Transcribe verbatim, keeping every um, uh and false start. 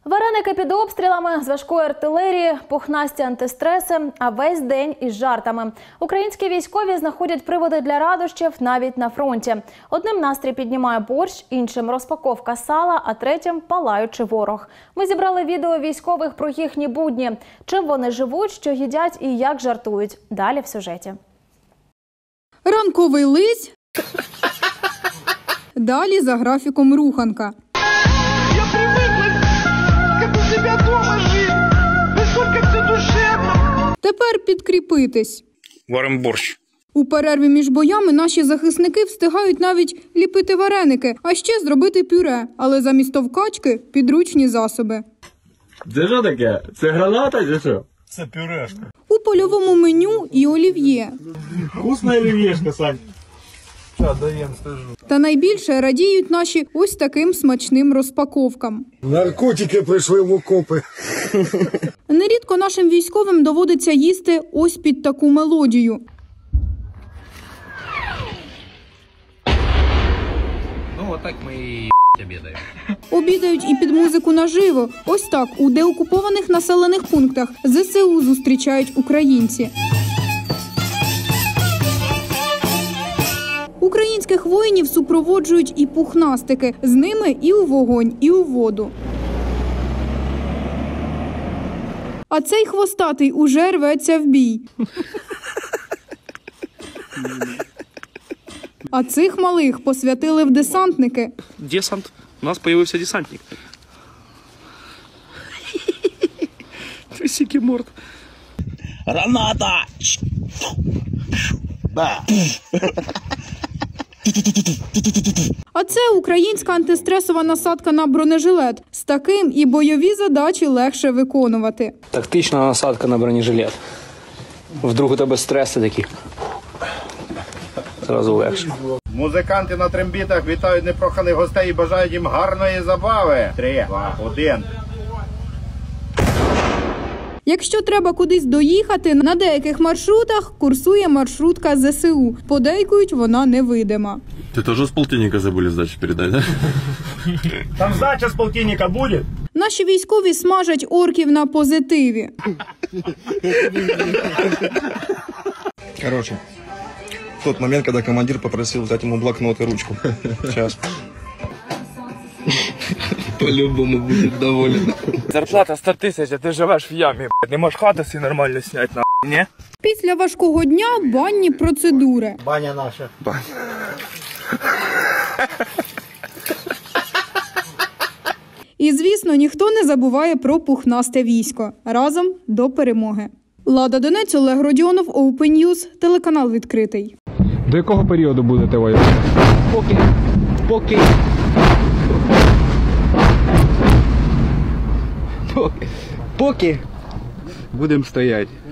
Вареники під обстрілами, з важкої артилерії, пухнасті антистреси, а весь день із жартами. Українські військові знаходять приводи для радощів навіть на фронті. Одним настрій піднімає борщ, іншим розпаковка сала, а третім – палаючий ворог. Ми зібрали відео військових про їхні будні. Чим вони живуть, що їдять і як жартують. Далі в сюжеті. Ранковий лись. Далі за графіком руханка. Я привыкла, как у себя дома жить. Насколько все душевно. Тепер підкріпитись. Варимо борщ. У перерві між боями наші захисники встигають навіть ліпити вареники, а ще зробити пюре, але замість товкачки – підручні засоби. Це що таке? Це граната чи що? Це пюрешка. У польовому меню і олів'є. Вкусна олів'єшка, Сань. Що, даєм, скажу. Та найбільше радіють наші ось таким смачним розпаковкам. Наркотики прийшли в окопи. Нерідко нашим військовим доводиться їсти ось під таку мелодію. Ну, вот так мы и обедаем. Обідають і під музику наживо. Ось так у деокупованих населених пунктах зе се у зустрічають українці. Українських воїнів супроводжують і пухнастики. З ними і у вогонь, і у воду. А цей хвостатий уже рветься в бій. А цих малих посвятили в десантники. Десант. У нас появився десантник. Трусики морд. Граната! А це українська антистресова насадка на бронежилет. З таким і бойові задачі легше виконувати. Тактична насадка на бронежилет. Вдруг у тебе стреси такі. Зразу легше. Музиканти на трембітах вітають непроханих гостей і бажають їм гарної забави. Три, два, один. Якщо треба кудись доїхати, на деяких маршрутах курсує маршрутка зе се у. Подейкують, вона невидима. Ты тоже с полтинника забыли сдачу передать, да? Там здача з полтинника буде? Наші військові смажать орків на позитиві. Короче, тот момент, когда командир попросил взять ему блокнот и ручку. Сейчас. По-любому буде доволен. Зарплата сто тисяч, а ти живеш в ямі, б***ь. Не можеш хату собі нормально зняти, нахуй, ні? Після важкого дня банні процедури. Баня наша. І, звісно, ніхто не забуває про пухнасте військо. Разом до перемоги. Лада Донець, Олег Родіонов, Open News, телеканал відкритий. До якого періоду будете воювати? Поки. Поки. Поки. Поки. Будемо стояти.